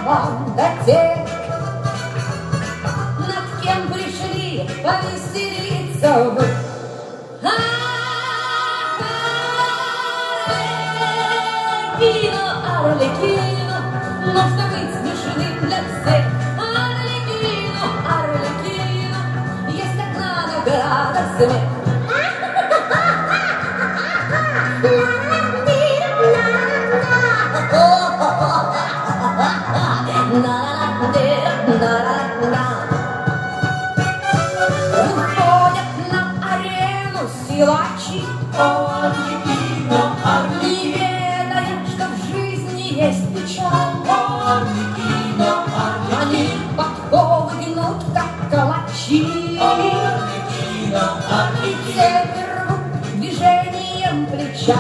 вам до тех, над кем пришли повеселиться вы. Арлекино, нужно быть смешным для всех. Арлекино, Арлекино, есть одна награда — смех. Выходят на арену силачи, Арлекино, не ведая, что в жизни есть печаль. Арлекино, Они подковы гнут, как калачи, Арлекино, и цепи рвут движением плеча.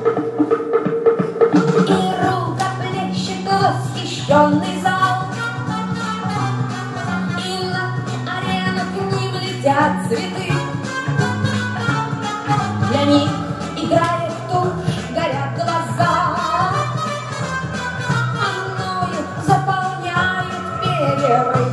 И рукоплещет восхищенный зал, и на арену к ним летят цветы. Для них играет тушь, горят глаза, а мною заполняют перерыв.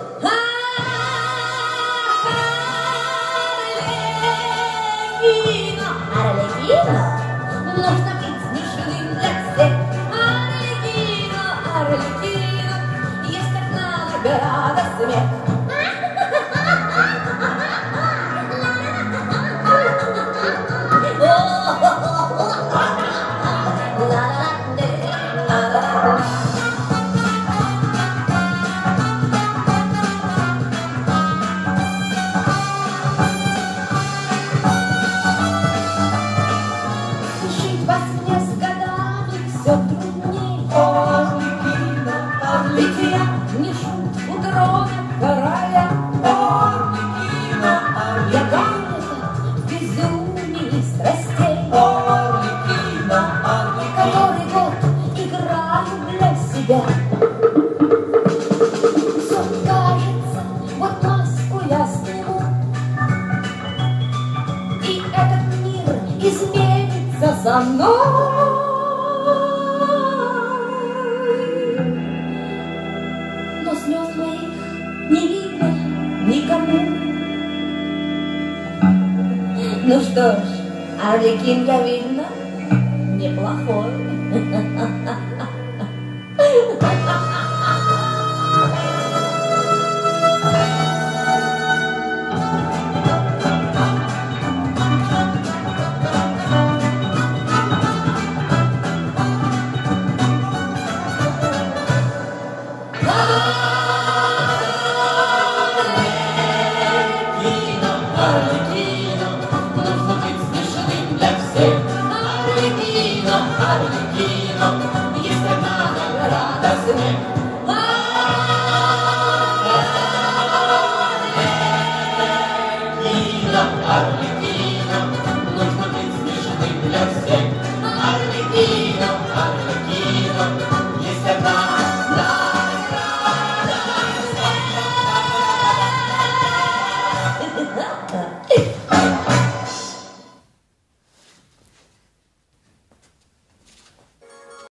Арлекино, Арлекино, нужно быть смешным для всех. Арлекино, Арлекино, есть одна награда — смех. Жить во сне с годами все трудней. Арлекино, Ведь я не шутку трона короля. Арлекино, Я гонит в безумии страстей, Арлекино, который год играю для себя. Все кажется, вот маску я сниму, и этот мир изменится со мной. Но слез моих не видно никому. Ну что ж, Арлекин, я видно, неплохой. Арлекино, нужно быть смешным для всех. Арлекино, Арлекино, есть одна награда — смех. Арлекино, Арлекино, нужно быть смешным для всех. Арлекино, Арлекино,